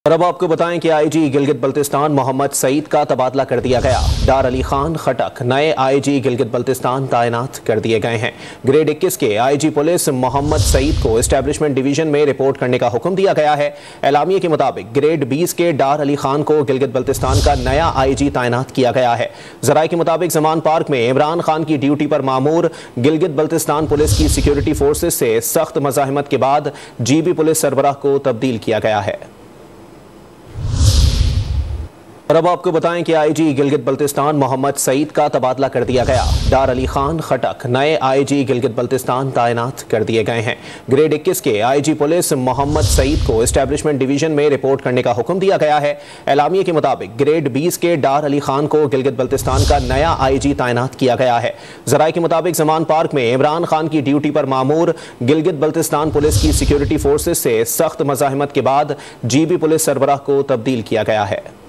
और अब आपको बताएं कि आईजी गिलगित बल्तिस्तान मोहम्मद सईद का तबादला कर दिया गया। डार अली खान खटक नए आईजी गिलगित बल्तिस्तान तैनात कर दिए गए हैं। ग्रेड 21 के आईजी पुलिस मोहम्मद सईद को एस्टेब्लिशमेंट डिवीजन में रिपोर्ट करने का हुक्म दिया गया है। एलामिये के मुताबिक ग्रेड 20 के डार अली खान को गिलगित बल्तिस्तान का नया आईजी तैनात किया गया है। जराये के मुताबिक जमान पार्क में इमरान खान की ड्यूटी पर मामूर गिलगित बल्तिस्तान पुलिस की सिक्योरिटी फोर्सेज से सख्त मज़ाहमत के बाद जीबी पुलिस सरबराह को तब्दील किया गया है। और अब आपको बताएं कि आईजी गिलगित बल्तिस्तान मोहम्मद सईद का तबादला कर दिया गया। डार अली खान खटक नए आईजी गिलगित बल्तिस्तान तैनात कर दिए गए हैं। ग्रेड 21 के आईजी पुलिस मोहम्मद सईद को एस्टेब्लिशमेंट डिवीजन में रिपोर्ट करने का हुक्म दिया गया है। एलामिये के मुताबिक ग्रेड 20 के डार अली खान को गिलगित बल्तिस्तान का नया आईजी तैनात किया गया है। जराये के मुताबिक जमान पार्क में इमरान खान की ड्यूटी पर मामूर गिलगित बल्तिस्तान पुलिस की सिक्योरिटी फोर्सेज से सख्त मज़ाहमत के बाद जीबी पुलिस सरबराह को तब्दील किया गया है।